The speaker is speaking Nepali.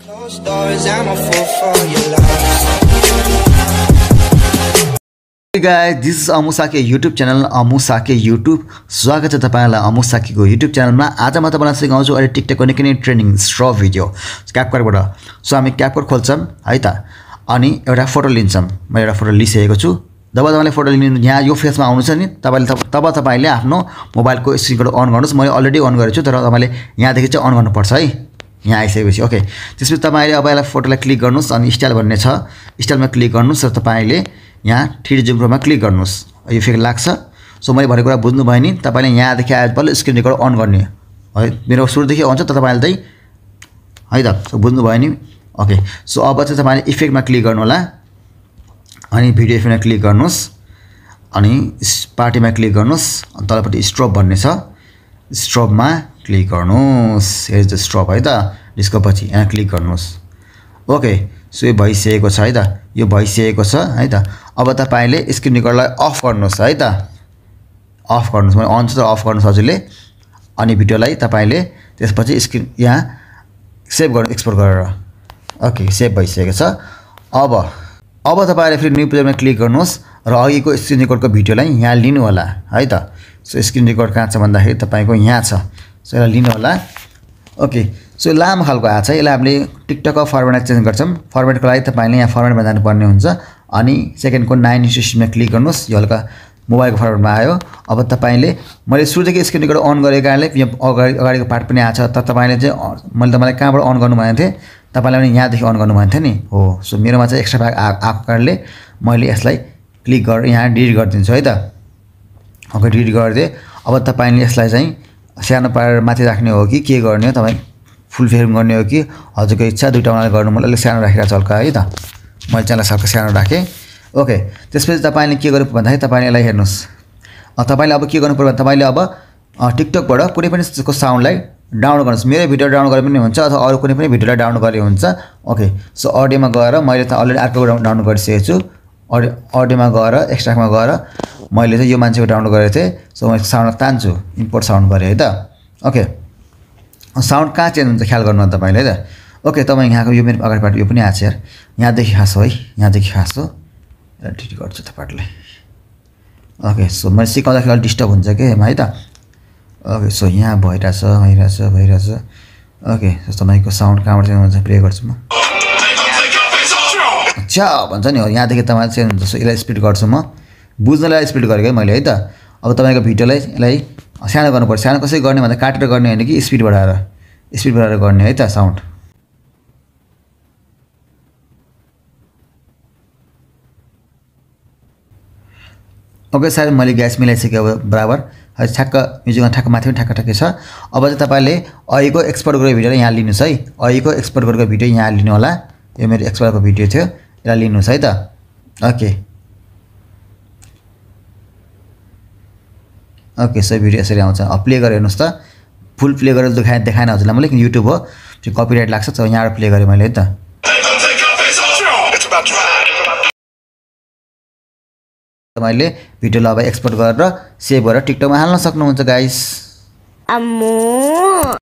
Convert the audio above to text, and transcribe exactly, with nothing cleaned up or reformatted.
Hey guys, this is Amu Shakya YouTube channel. Amu Shakya YouTube. स्वागत छ तपाईहरुलाई अमु साकीको YouTube च्यानलमा। आज म तपाईलाई सिकाउँछु अहिले टिकटकको निकै नै ट्रेन्डिङ स्ट्रोब भिडियो क्यापकटबाट। सो हामी क्यापकट खोल्छौं है त, अनि एउटा फोटो लिन्छौं। म एउटा फोटो लिइसकेको छु। जब तपाईले फोटो लिनु यहाँ यो फेसमा आउनुहुन्छ नि, तपाईले तब तपाईले आफ्नो मोबाइलको स्क्रिन अन गर्नुस्। मैले अलरेडी अन गरेछु, तर तपाईले यहाँ देखि चाहिँ अन गर्नुपर्छ है। यहाँ आइसकेपछि ओके, त्यसपछि तपाईले अब यसलाई फोटोलाई क्लिक गर्नुस् अनि स्टाइल भन्ने छ, स्टाइलमा क्लिक गर्नुस् र तपाईले यहाँ थ्री डी जुम प्रोमा क्लिक गर्नुस्। यो फेरि लाग्छ। सो मैले भनेको कुरा बुझ्नु भयो नि। तपाईले यहाँ देखि आएपछि स्क्रिन रेकर्ड अन गर्ने है। मेरो सुरुदेखि आउँछ त तपाईले चाहिँ है त। सो बुझ्नु भयो नि। ओके, सो अब चाहिँ तपाईले इफेक्टमा क्लिक गर्नु होला अनि भिडियो इफेक्टमा क्लिक गर्नुस् अनि पार्टीमा क्लिक गर्नुस् अनि तलपट्टि स्ट्रोब भन्ने छ, स्ट्रोबमा क्लिक गर्नुस्। हेयर द स्ट्रोब है त, यसको पछि यहाँ क्लिक गर्नुस्। ओके, सो यो भइसकेको छ है त, यो भइसकेको छ है त। अब तपाईले स्क्रिन रेकर्डलाई अफ गर्नुस् है त, अफ गर्नुस्। मैले अन छ त अफ गर्नुस् हजुरले। अनि भिडियोलाई तपाईले त्यसपछि स्क्रिन यहाँ सेभ गर्नु एक्सपोर्ट गरेर। ओके, सेभ भइसकेको छ। अब अब तपाईले फेरि न्यू पेजमा क्लिक गर्नुस् र अघिको स्क्रिन रेकर्डको भिडियोलाई यहाँ लिनु होला है त। सो स्क्रिन रेकर्ड कहाँ छ भन्दाखेरि तपाईको यहाँ छ। सो यसलाई लिनु होला। ओके, सो लामो खालको आछ। यसलाई हामीले टिकटकको फर्मेटमा चेन्ज गर्छौं। फर्मेटको लागि तपाईले यहाँ फर्मेटमा जानु पर्ने हुन्छ अनि सेकेन्डको नाइन इन्स्ट्रक्सनमा क्लिक गर्नुस्। यो हल्का मोबाइलको फर्मेटमा आयो। अब तपाईले मैले सुरुदेखि स्क्रिन रेकर्ड अन गरेको कारणले यहाँ अगाडि अगाडिको पार्ट पनि आछ। त तपाईले चाहिँ मैले तपाईलाई कहाँबाट अन गर्नु भनेको थिएँ, तपाईले पनि यहाँदेखि अन गर्नु भनेको थियो नि हो। सो मेरोमा चाहिँ एक्स्ट्रा भाग आएको कारणले मैले यसलाई क्लिक गरेर यहाँ डिलिट गरिदिन्छु है त। ओके, डिलिट गरिदिए। अब तपाईले यसलाई चाहिँ सानो पारेर माथि राख्ने हो कि के गर्ने हो, तपाई फुल फ्रेम गर्ने हो कि हजुरको इच्छा। दुईटामा गर्नु मलाई अलिक सानो राखेर चल्का है त। मैले चाहिँ सबको सानो राखेँ। ओके, त्यसपछि तपाईले के गर्नु भन्दाखेरि तपाईले यसलाई हेर्नुस्। तपाईले अब के गर्नु पर्यो, तपाईले अब टिकटकबाट कुनै पनि त्यसको साउन्डलाई डाउनलोड गर्नुस्। मेरो भिडियो डाउनलोड गरे पनि हुन्छ अथवा अरू कुनै पनि भिडियोलाई डाउनलोड गरे हुन्छ। ओके, सो अडियोमा गएर मैले त अलरेडी अर्को डाउनलोड गरिसकेको छु। अडियो अडियोमा गएर एक्सट्रामा गएर मैले चाहिँ यो मान्छेको डाउनलोड गरेको थिएँ। सो म साउन्ड तान्छु, इम्पोर्ट साउन्ड गरेँ है त। ओके, साउन्ड कहाँ चेन्ज हुन्छ ख्याल गर्नु तपाईले है त। ओके, तपाईँ यहाँको यो मेरो अगाडिबाट यो पनि आछ यार, यहाँदेखि खास हो है, यहाँदेखि खास हो। डिलिट गर्छु तपाईहरुलाई। ओके, सो मैले सिकाउँदाखेरि अलिक डिस्टर्ब हुन्छ के है त। ओके, सो यहाँ भइरहेछ भइरहेछ भइरहेछ। ओके, सो तपाईको साउन्ड कहाँबाट चेन्ज हुन्छ प्ले गर्छु म। अच्छा भन्छ नि हो, यहाँदेखि तपाईले चेन्ज हुन्छ। सो यसलाई स्पिड गर्छु म, बुझ्नलाई स्पिड गरेको है मैले है त। अब तपाईको भिडियोलाई यसलाई सानो गर्नुपर्छ। सानो कसरी गर्ने भन्दा काटेर गर्ने हैन कि स्पिड बढाएर, स्पिड बढाएर गर्ने है त साउन्ड। ओके, सायद मैले ग्यास मिलाइसकेँ अब बराबर है। ठ्याक्क म्युजिकमा ठ्याक्क माथि पनि ठ्याक्क ठ्याक्कै छ। अब चाहिँ तपाईले अहिलेको एक्सपोर्ट गरेको भिडियोलाई यहाँ लिनुस् है। अहिलेको एक्सपोर्ट गरेको भिडियो यहाँ लिनु होला। यो मेरो एक्सपोर्टको भिडियो थियो, यसलाई लिनुस् है त। ओके ओके, सो भिडियो यसरी आउँछ। अब प्ले गरेर हेर्नुस् त। फुल प्ले गरेर देखाए देखाएन हजुरलाई मैले, किन युट्युब हो, त्यो कपिराइट लाग्छ। त यहाँबाट प्ले गरेँ मैले है त। तपाईले भिडियोलाई अब एक्सपोर्ट गरेर सेभ गरेर टिकटकमा हाल्न सक्नुहुन्छ गाइस।